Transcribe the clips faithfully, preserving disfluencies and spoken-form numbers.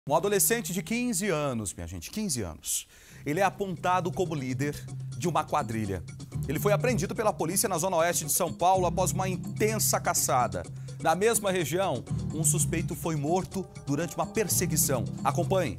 Um adolescente de quinze anos, minha gente, quinze anos. Ele é apontado como líder de uma quadrilha. Ele foi apreendido pela polícia na zona oeste de São Paulo após uma intensa caçada. Na mesma região, um suspeito foi morto durante uma perseguição. Acompanhe.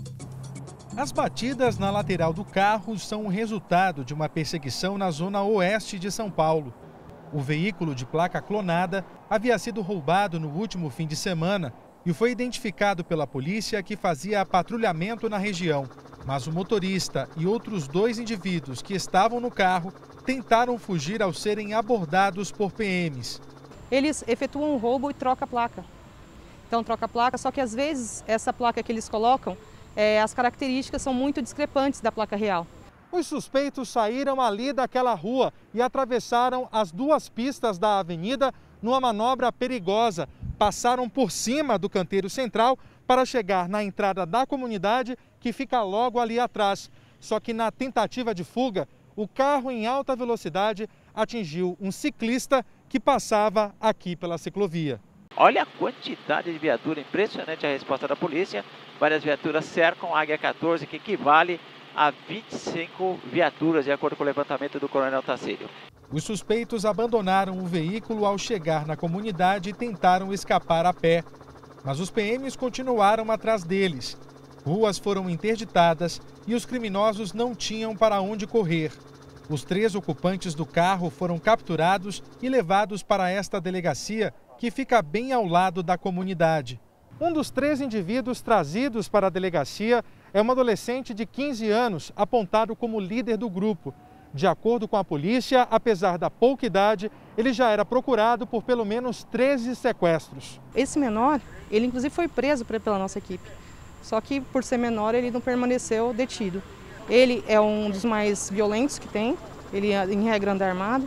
As batidas na lateral do carro são o resultado de uma perseguição na zona oeste de São Paulo. O veículo de placa clonada havia sido roubado no último fim de semana e foi identificado pela polícia que fazia patrulhamento na região. Mas o motorista e outros dois indivíduos que estavam no carro tentaram fugir ao serem abordados por P Ms. Eles efetuam um roubo e trocam a placa. Então troca a placa, só que às vezes essa placa que eles colocam, é, as características são muito discrepantes da placa real. Os suspeitos saíram ali daquela rua e atravessaram as duas pistas da avenida numa manobra perigosa. Passaram por cima do canteiro central para chegar na entrada da comunidade, que fica logo ali atrás. Só que na tentativa de fuga, o carro em alta velocidade atingiu um ciclista que passava aqui pela ciclovia. Olha a quantidade de viatura, impressionante a resposta da polícia. Várias viaturas cercam a Águia quatorze, que equivale a vinte e cinco viaturas, de acordo com o levantamento do Coronel Tacílio. Os suspeitos abandonaram o veículo ao chegar na comunidade e tentaram escapar a pé. Mas os P Ms continuaram atrás deles. Ruas foram interditadas e os criminosos não tinham para onde correr. Os três ocupantes do carro foram capturados e levados para esta delegacia, que fica bem ao lado da comunidade. Um dos três indivíduos trazidos para a delegacia é um adolescente de quinze anos, apontado como líder do grupo. De acordo com a polícia, apesar da pouca idade, ele já era procurado por pelo menos treze sequestros. Esse menor, ele inclusive foi preso pela nossa equipe, só que por ser menor ele não permaneceu detido. Ele é um dos mais violentos que tem, ele em regra anda armado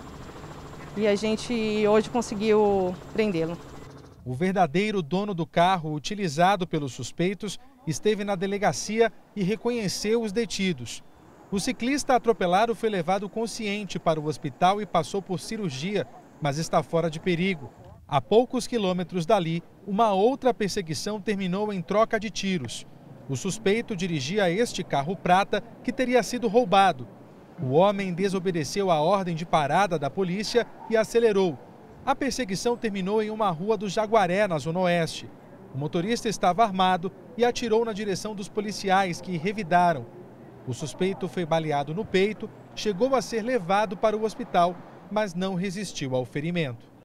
e a gente hoje conseguiu prendê-lo. O verdadeiro dono do carro utilizado pelos suspeitos esteve na delegacia e reconheceu os detidos. O ciclista atropelado foi levado consciente para o hospital e passou por cirurgia, mas está fora de perigo. A poucos quilômetros dali, uma outra perseguição terminou em troca de tiros. O suspeito dirigia este carro prata que teria sido roubado. O homem desobedeceu a ordem de parada da polícia e acelerou. A perseguição terminou em uma rua do Jaguaré, na zona oeste. O motorista estava armado e atirou na direção dos policiais, que revidaram. O suspeito foi baleado no peito, chegou a ser levado para o hospital, mas não resistiu ao ferimento.